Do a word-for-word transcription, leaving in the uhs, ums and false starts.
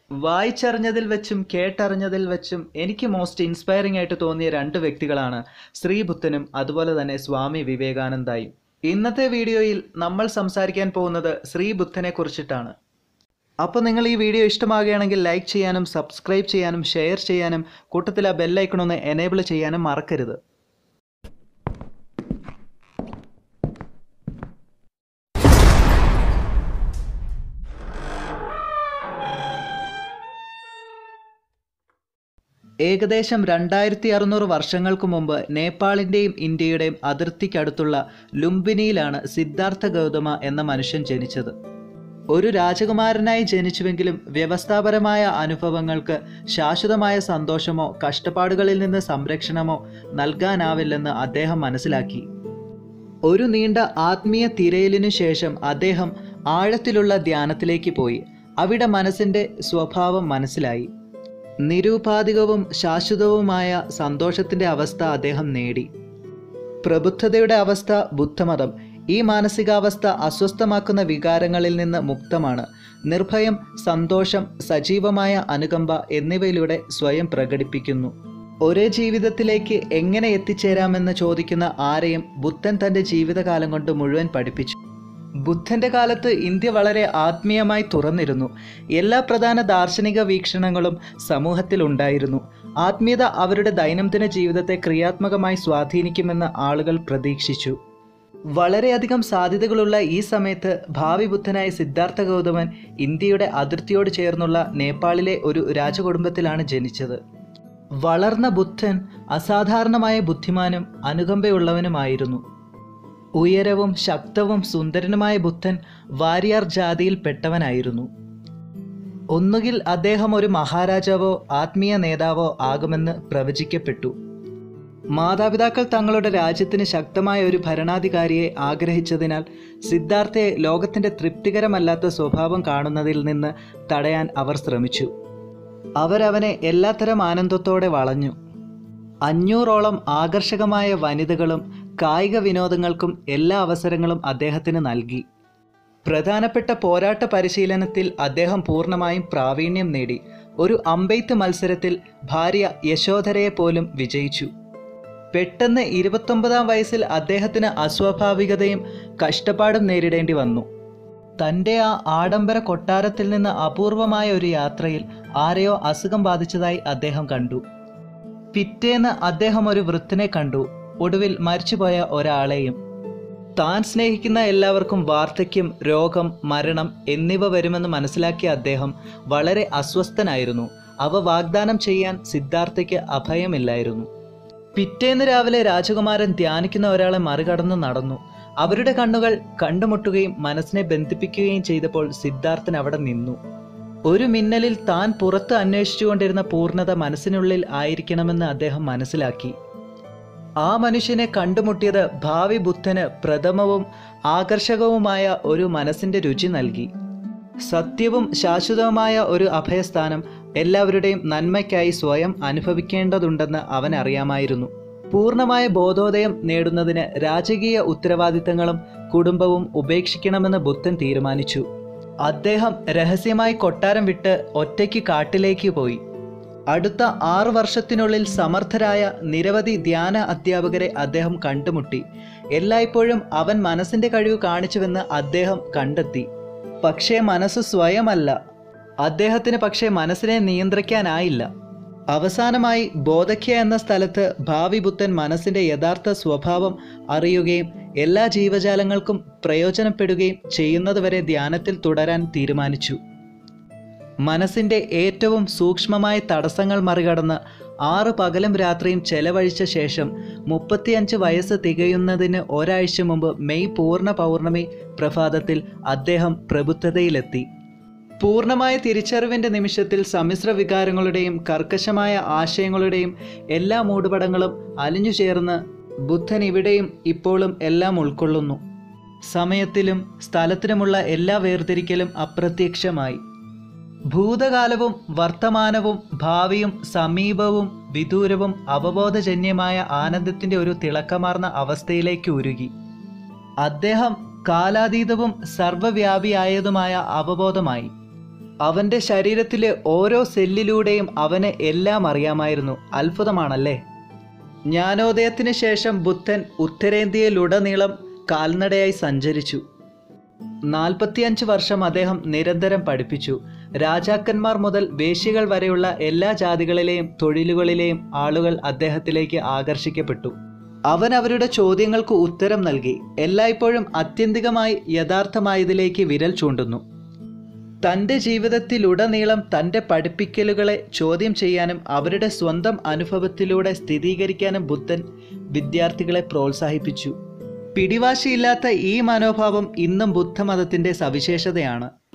വായിച്ചറിഞ്ഞതിൽ വെച്ചും കേട്ടറിഞ്ഞതിൽ വെച്ചും എനിക്ക് മോസ്റ്റ് ഇൻസ്പയറിംഗ് ആയിട്ട് തോന്നിയ രണ്ട് വ്യക്തികളാണ് ശ്രീബുദ്ധനും അതുപോലെ തന്നെ സ്വാമി വിവേകാനന്ദയും. ഇന്നത്തെ വീഡിയോയിൽ നമ്മൾ സംസാരിക്കാൻ പോകുന്നത് ശ്രീബുദ്ധനെ കുറിച്ചിട്ടാണ്. അപ്പോൾ നിങ്ങൾ ഈ വീഡിയോ ഇഷ്ടമാകുകയാണെങ്കിൽ ലൈക്ക് ചെയ്യാനും സബ്സ്ക്രൈബ് ചെയ്യാനും ഷെയർ ചെയ്യാനും കൂട്ടത്തിൽ ആ ബെല്ലൈക്കൺ ഒന്ന് എനേബിൾ ചെയ്യാനും മറക്കരുത്. ഏകദേശം രണ്ടായിരത്തി അറുന്നൂറ് വർഷങ്ങൾക്ക് മുമ്പ് നേപ്പാളിൻ്റെയും ഇന്ത്യയുടെയും അതിർത്തിക്കടുത്തുള്ള ലുംബിനിയിലാണ് സിദ്ധാർത്ഥ ഗൗതമ എന്ന മനുഷ്യൻ ജനിച്ചത്. ഒരു രാജകുമാരനായി ജനിച്ചുവെങ്കിലും വ്യവസ്ഥാപരമായ അനുഭവങ്ങൾക്ക് ശാശ്വതമായ സന്തോഷമോ കഷ്ടപ്പാടുകളിൽ നിന്ന് സംരക്ഷണമോ നൽകാനാവില്ലെന്ന് അദ്ദേഹം മനസ്സിലാക്കി. ഒരു നീണ്ട ആത്മീയ തിരയലിനു ശേഷം അദ്ദേഹം ആഴത്തിലുള്ള ധ്യാനത്തിലേക്ക് പോയി. അവിടെ മനസ്സിൻ്റെ സ്വഭാവം മനസ്സിലായി. നിരുപാധികവും ശാശ്വതവുമായ സന്തോഷത്തിൻ്റെ അവസ്ഥ അദ്ദേഹം നേടി. പ്രബുദ്ധതയുടെ അവസ്ഥ ബുദ്ധമതം. ഈ മാനസികാവസ്ഥ അസ്വസ്ഥമാക്കുന്ന വികാരങ്ങളിൽ നിന്ന് മുക്തമാണ്. നിർഭയം, സന്തോഷം, സജീവമായ അനുകമ്പ എന്നിവയിലൂടെ സ്വയം പ്രകടിപ്പിക്കുന്നു. ഒരേ ജീവിതത്തിലേക്ക് എങ്ങനെ എത്തിച്ചേരാമെന്ന് ചോദിക്കുന്ന ആരെയും ബുദ്ധൻ തൻ്റെ ജീവിതകാലം കൊണ്ട് മുഴുവൻ പഠിപ്പിച്ചു. ബുദ്ധൻ്റെ കാലത്ത് ഇന്ത്യ വളരെ ആത്മീയമായി തുറന്നിരുന്നു. എല്ലാ പ്രധാന ദാർശനിക വീക്ഷണങ്ങളും സമൂഹത്തിൽ ഉണ്ടായിരുന്നു. ആത്മീയത അവരുടെ ദൈനംദിന ജീവിതത്തെ ക്രിയാത്മകമായി സ്വാധീനിക്കുമെന്ന് ആളുകൾ പ്രതീക്ഷിച്ചു. വളരെയധികം സാധ്യതകളുള്ള ഈ സമയത്ത് ഭാവി ബുദ്ധനായ സിദ്ധാർത്ഥ ഗൗതമൻ ഇന്ത്യയുടെ അതിർത്തിയോട് ചേർന്നുള്ള നേപ്പാളിലെ ഒരു രാജകുടുംബത്തിലാണ് ജനിച്ചത്. വളർന്ന ബുദ്ധൻ അസാധാരണമായ ബുദ്ധിമാനും അനുകമ്പയുള്ളവനുമായിരുന്നു. ഉയരവും ശക്തവും സുന്ദരനുമായ ബുദ്ധൻ വാരിയാർ ജാതിയിൽ പെട്ടവനായിരുന്നു. ഒന്നുകിൽ അദ്ദേഹം ഒരു മഹാരാജാവോ ആത്മീയ നേതാവോ ആകുമെന്ന് പ്രവചിക്കപ്പെട്ടു. മാതാപിതാക്കൾ തങ്ങളുടെ രാജ്യത്തിന് ശക്തമായ ഒരു ഭരണാധികാരിയെ ആഗ്രഹിച്ചതിനാൽ സിദ്ധാർത്ഥയെ ലോകത്തിൻ്റെ തൃപ്തികരമല്ലാത്ത സ്വഭാവം കാണുന്നതിൽ നിന്ന് തടയാൻ അവർ ശ്രമിച്ചു. അവരവനെ എല്ലാത്തരം ആനന്ദത്തോടെ വളഞ്ഞു. അഞ്ഞൂറോളം ആകർഷകമായ വനിതകളും കായിക വിനോദങ്ങൾക്കും എല്ലാ അവസരങ്ങളും അദ്ദേഹത്തിന് നൽകി. പ്രധാനപ്പെട്ട പോരാട്ട പരിശീലനത്തിൽ അദ്ദേഹം പൂർണ്ണമായും പ്രാവീണ്യം നേടി. ഒരു അമ്പെയ്ത്ത് മത്സരത്തിൽ ഭാര്യ യശോധരയെ പോലും വിജയിച്ചു. പെട്ടെന്ന് ഇരുപത്തൊമ്പതാം വയസ്സിൽ അദ്ദേഹത്തിന് അസ്വാഭാവികതയും കഷ്ടപ്പാടും നേരിടേണ്ടി വന്നു. തൻ്റെ ആ ആഡംബര കൊട്ടാരത്തിൽ നിന്ന് അപൂർവമായ ഒരു യാത്രയിൽ ആരെയോ അസുഖം ബാധിച്ചതായി അദ്ദേഹം കണ്ടു. പിറ്റേന്ന് അദ്ദേഹം ഒരു വൃദ്ധനെ കണ്ടു. ഒടുവിൽ മരിച്ചുപോയ ഒരാളെയും. താൻ സ്നേഹിക്കുന്ന എല്ലാവർക്കും വാർദ്ധക്യം, രോഗം, മരണം എന്നിവ വരുമെന്ന് മനസ്സിലാക്കിയ അദ്ദേഹം വളരെ അസ്വസ്ഥനായിരുന്നു. അവ വാഗ്ദാനം ചെയ്യാൻ സിദ്ധാർത്ഥയ്ക്ക് അഭയമില്ലായിരുന്നു. പിറ്റേന്ന് രാവിലെ രാജകുമാരൻ ധ്യാനിക്കുന്ന ഒരാളെ മറികടന്ന് നടന്നു. അവരുടെ കണ്ണുകൾ കണ്ടുമുട്ടുകയും മനസ്സിനെ ബന്ധിപ്പിക്കുകയും ചെയ്തപ്പോൾ സിദ്ധാർത്ഥൻ അവിടെ നിന്നു. ഒരു മിന്നലിൽ താൻ പുറത്ത് അന്വേഷിച്ചുകൊണ്ടിരുന്ന പൂർണ്ണത മനസ്സിനുള്ളിൽ ആയിരിക്കണമെന്ന് അദ്ദേഹം മനസ്സിലാക്കി. ആ മനുഷ്യനെ കണ്ടുമുട്ടിയത് ഭാവി ബുദ്ധന് പ്രഥമവും ആകർഷകവുമായ ഒരു മനസ്സിൻ്റെ രുചി നൽകി. സത്യവും ശാശ്വതവുമായ ഒരു അഭയസ്ഥാനം എല്ലാവരുടെയും നന്മയ്ക്കായി സ്വയം അനുഭവിക്കേണ്ടതുണ്ടെന്ന് അവൻ അറിയാമായിരുന്നു. പൂർണ്ണമായ ബോധോദയം നേടുന്നതിന് രാജകീയ ഉത്തരവാദിത്തങ്ങളും കുടുംബവും ഉപേക്ഷിക്കണമെന്ന് ബുദ്ധൻ തീരുമാനിച്ചു. അദ്ദേഹം രഹസ്യമായി കൊട്ടാരം വിട്ട് ഒറ്റയ്ക്ക് കാട്ടിലേക്ക് പോയി. അടുത്ത ആറു വർഷത്തിനുള്ളിൽ സമർത്ഥരായ നിരവധി ധ്യാന അധ്യാപകരെ അദ്ദേഹം കണ്ടുമുട്ടി. എല്ലായ്പ്പോഴും അവൻ മനസ്സിൻ്റെ കഴിവ് കാണിച്ചുവെന്ന് അദ്ദേഹം കണ്ടെത്തി. പക്ഷേ മനസ്സ് സ്വയമല്ല. അദ്ദേഹത്തിന് പക്ഷേ മനസ്സിനെ നിയന്ത്രിക്കാനായില്ല. അവസാനമായി ബോധഖ്യ എന്ന സ്ഥലത്ത് ഭാവി ബുദ്ധൻ മനസ്സിൻ്റെ യഥാർത്ഥ സ്വഭാവം അറിയുകയും എല്ലാ ജീവജാലങ്ങൾക്കും പ്രയോജനപ്പെടുകയും ചെയ്യുന്നതുവരെ ധ്യാനത്തിൽ തുടരാൻ തീരുമാനിച്ചു. മനസ്സിൻ്റെ ഏറ്റവും സൂക്ഷ്മമായ തടസ്സങ്ങൾ മറികടന്ന് ആറ് പകലും രാത്രിയും ചെലവഴിച്ച ശേഷം മുപ്പത്തിയഞ്ച് വയസ്സ് തികയുന്നതിന് ഒരാഴ്ച മുമ്പ് മെയ് പൂർണ്ണ പൗർണമി പ്രഭാതത്തിൽ അദ്ദേഹം പ്രബുദ്ധതയിലെത്തി. പൂർണ്ണമായ തിരിച്ചറിവിൻ്റെ നിമിഷത്തിൽ സമ്മിശ്ര വികാരങ്ങളുടെയും കർക്കശമായ ആശയങ്ങളുടെയും എല്ലാ മൂടുപടങ്ങളും അലിഞ്ഞു ചേർന്ന് ബുദ്ധൻ ഇവിടെയും ഇപ്പോഴും എല്ലാം ഉൾക്കൊള്ളുന്നു. സമയത്തിലും സ്ഥലത്തിനുമുള്ള എല്ലാ വേർതിരിക്കലും അപ്രത്യക്ഷമായി. ഭൂതകാലവും വർത്തമാനവും ഭാവിയും സമീപവും വിദൂരവും അവബോധജന്യമായ ആനന്ദത്തിൻ്റെ ഒരു തിളക്കമാർന്ന അവസ്ഥയിലേക്ക് ഉരുകി. അദ്ദേഹം കാലാതീതവും സർവവ്യാപിയായതുമായ അവബോധമായി. അവൻ്റെ ശരീരത്തിലെ ഓരോ സെല്ലിലൂടെയും അവന് എല്ലാം അറിയാമായിരുന്നു. അത്ഭുതമാണല്ലേ? ജ്ഞാനോദയത്തിന് ശേഷം ബുദ്ധൻ ഉത്തരേന്ത്യയിലുടനീളം കാൽനടയായി സഞ്ചരിച്ചു. നാൽപ്പത്തിയഞ്ച് വർഷം അദ്ദേഹം നിരന്തരം പഠിപ്പിച്ചു. രാജാക്കന്മാർ മുതൽ വേശ്യകൾ വരെയുള്ള എല്ലാ ജാതികളിലെയും തൊഴിലുകളിലെയും ആളുകൾ അദ്ദേഹത്തിലേക്ക് ആകർഷിക്കപ്പെട്ടു. അവൻ അവരുടെ ചോദ്യങ്ങൾക്ക് ഉത്തരം നൽകി. എല്ലായ്പ്പോഴും ആത്യന്തികമായി യഥാർത്ഥമായതിലേക്ക് വിരൽ ചൂണ്ടുന്നു. തൻ്റെ ജീവിതത്തിലുടനീളം തൻ്റെ പഠിപ്പിക്കലുകളെ ചോദ്യം ചെയ്യാനും അവരുടെ സ്വന്തം അനുഭവത്തിലൂടെ സ്ഥിരീകരിക്കാനും ബുദ്ധൻ വിദ്യാർത്ഥികളെ പ്രോത്സാഹിപ്പിച്ചു. പിടിവാശിയില്ലാത്ത ഈ മനോഭാവം ഇന്നും ബുദ്ധമതത്തിൻ്റെ സവിശേഷതയാണ്.